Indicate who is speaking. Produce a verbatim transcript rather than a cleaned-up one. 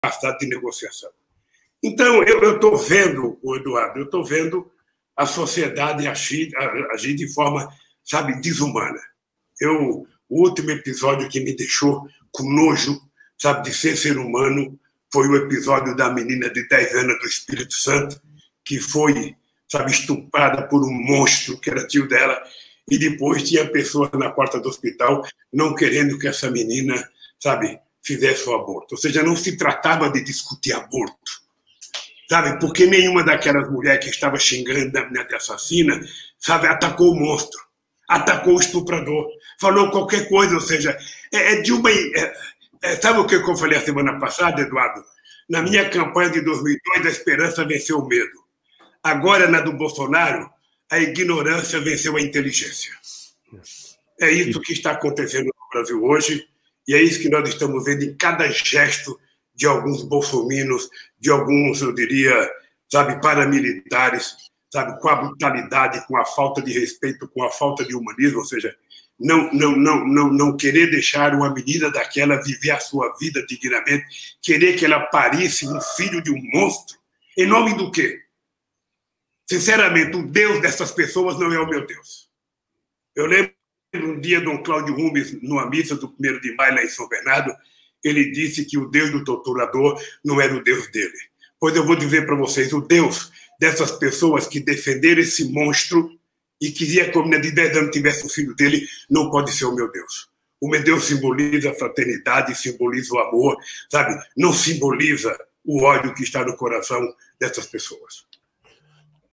Speaker 1: capacidade de negociação. Então, eu estou vendo, Eduardo, eu estou vendo a sociedade agir, agir de forma, sabe, desumana. Eu, o último episódio que me deixou com nojo, sabe, de ser ser humano, foi o episódio da menina de dez anos do Espírito Santo, que foi, sabe, estuprada por um monstro que era tio dela, e depois tinha pessoas na porta do hospital não querendo que essa menina, sabe, fizesse o aborto. Ou seja, não se tratava de discutir aborto, sabe, porque nenhuma daquelas mulheres que estava xingando a menina de assassina, sabe, atacou o monstro, atacou o estuprador, falou qualquer coisa, ou seja, é, é de uma... É, é, sabe o que eu falei a semana passada, Eduardo? Na minha campanha de dois mil e dois, a esperança venceu o medo. Agora, na do Bolsonaro, a ignorância venceu a inteligência. É isso que está acontecendo no Brasil hoje, e é isso que nós estamos vendo em cada gesto de alguns bolsominions, de alguns, eu diria, sabe, paramilitares, sabe, com a brutalidade, com a falta de respeito, com a falta de humanismo, ou seja, não, não, não, não, não querer deixar uma menina daquela viver a sua vida dignamente, querer que ela parisse um filho de um monstro, em nome do quê? Sinceramente, o Deus dessas pessoas não é o meu Deus. Eu lembro um dia Dom Cláudio Rumes, numa missa do primeiro de maio lá em São Bernardo, ele disse que o Deus do torturador não era o Deus dele. Pois eu vou dizer para vocês, o Deus dessas pessoas que defenderam esse monstro e queria que a menina de dez anos tivesse o filho dele, não pode ser o meu Deus. O meu Deus simboliza a fraternidade, simboliza o amor, sabe? Não simboliza o ódio que está no coração dessas pessoas.